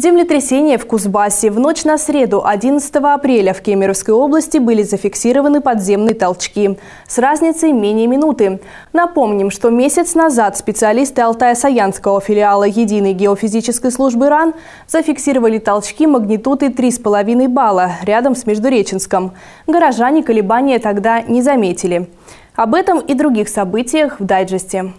Землетрясение в Кузбассе. В ночь на среду, 11 апреля, в Кемеровской области были зафиксированы подземные толчки с разницей менее минуты. Напомним, что месяц назад специалисты Алтая-Саянского филиала Единой геофизической службы РАН зафиксировали толчки магнитудой 3,5 балла рядом с Междуреченском. Горожане колебания тогда не заметили. Об этом и других событиях в дайджесте.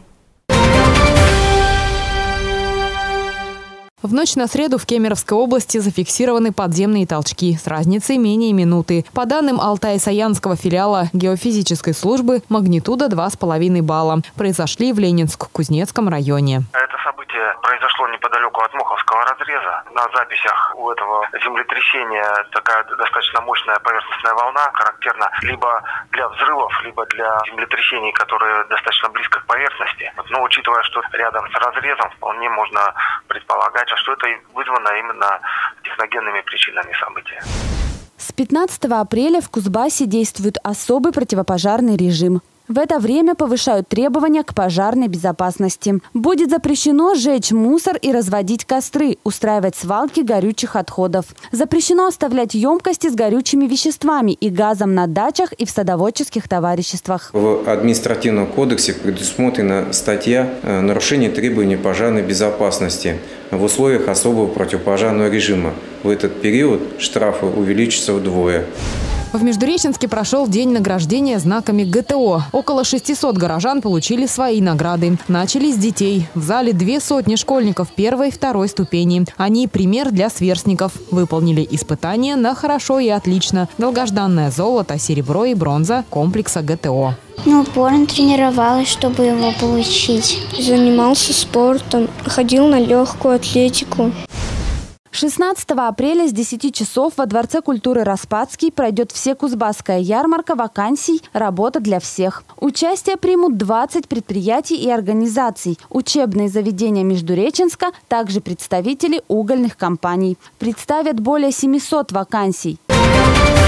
В ночь на среду в Кемеровской области зафиксированы подземные толчки с разницей менее минуты. По данным Алтая-Саянского филиала геофизической службы, магнитуда 2,5 балла. Произошли в Ленинск-Кузнецком районе. Это событие произошло неподалеку от Моховского разреза. На записях у этого землетрясения такая достаточно мощная поверхностная волна, характерна либо для взрывов, либо для землетрясений, которые достаточно близко к поверхности. Но учитывая, что рядом с разрезом, вполне можно предполагать, что это вызвано именно техногенными причинами события. С 15 апреля в Кузбассе действует особый противопожарный режим. В это время повышают требования к пожарной безопасности. Будет запрещено сжечь мусор и разводить костры, устраивать свалки горючих отходов. Запрещено оставлять емкости с горючими веществами и газом на дачах и в садоводческих товариществах. В административном кодексе предусмотрена статья «Нарушение требований пожарной безопасности» в условиях особого противопожарного режима. В этот период штрафы увеличатся вдвое. В Междуреченске прошел день награждения знаками ГТО. Около 600 горожан получили свои награды. Начали с детей. В зале 200 школьников первой и второй ступени. Они пример для сверстников. Выполнили испытания на хорошо и отлично. Долгожданное золото, серебро и бронза комплекса ГТО. Упорно тренировалась, чтобы его получить. Занимался спортом, ходил на легкую атлетику. 16 апреля с 10 часов во Дворце культуры Распадский пройдет Всекузбасская ярмарка вакансий «Работа для всех». Участие примут 20 предприятий и организаций, учебные заведения Междуреченска, также представители угольных компаний. Представят более 700 вакансий.